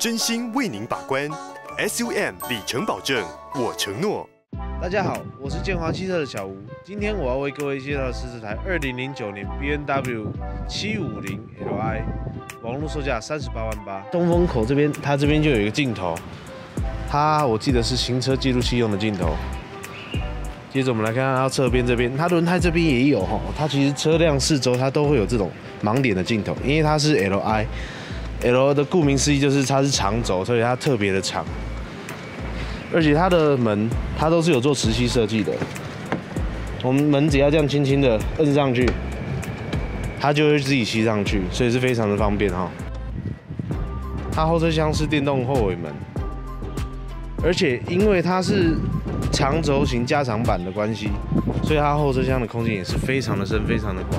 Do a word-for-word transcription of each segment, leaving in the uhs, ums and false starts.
真心为您把关 ，S U M 里程保证，我承诺。 大家好，我是建华汽车的小吴，今天我要为各位介绍的是这台二零零九年 B M W 七五零 L I， 网络售价三十八万八。东风口这边，它这边就有一个镜头，它我记得是行车记录器用的镜头。接着我们来看看它侧边这边，它轮胎这边也有哈，它其实车辆四周它都会有这种盲点的镜头，因为它是 L I。L 的顾名思义就是它是长轴，所以它特别的长，而且它的门它都是有做磁吸设计的。我们门只要这样轻轻的摁上去，它就会自己吸上去，所以是非常的方便哈。它后车厢是电动后尾门，而且因为它是长轴型加长版的关系，所以它后车厢的空间也是非常的深，非常的广。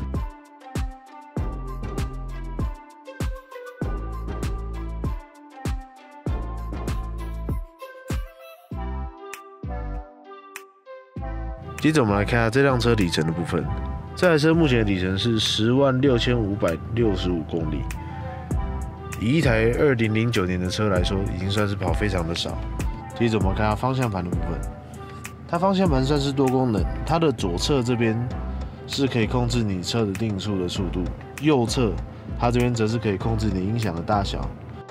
接着我们来看下这辆车里程的部分。这台车目前的里程是十万六千五百六十五公里，以一台二零零九年的车来说，已经算是跑非常的少。接着我们看下方向盘的部分，它方向盘算是多功能，它的左侧这边是可以控制你车的定速的速度，右侧它这边则是可以控制你音响的大小。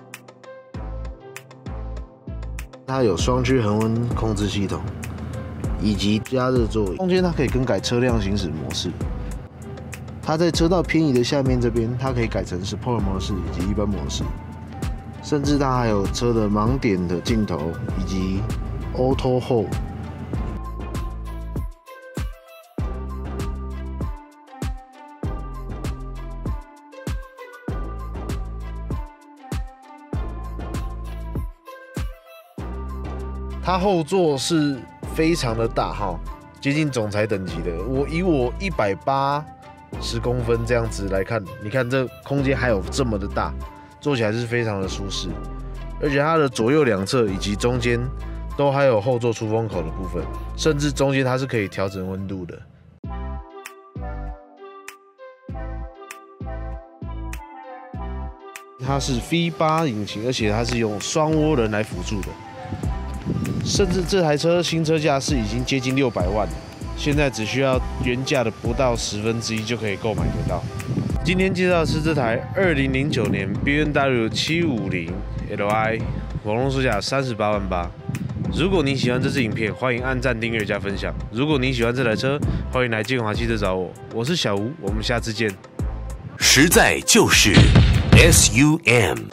它有双区恒温控制系统。以及加热座椅，中间它可以更改车辆行驶模式。它在车道偏移的下面这边，它可以改成 Sport 模式以及一般模式，甚至它还有车的盲点的镜头以及 Auto Hold。它后座是非常的大哈，接近总裁等级的。我以我一百八十公分这样子来看，你看这空间还有这么的大，坐起来是非常的舒适。而且它的左右两侧以及中间都还有后座出风口的部分，甚至中间它是可以调整温度的。它是 V 八 引擎，而且它是用双涡轮来辅助的。甚至这台车新车价是已经接近六百万了，现在只需要原价的不到十分之一就可以购买得到。今天介绍的是这台二零零九年 B M W 七五零 L I， 网络售价三十八万八。如果你喜欢这支影片，欢迎按赞、订阅、加分享。如果你喜欢这台车，欢迎来建华汽车找我，我是小吴，我们下次见。 实在就是 S U M。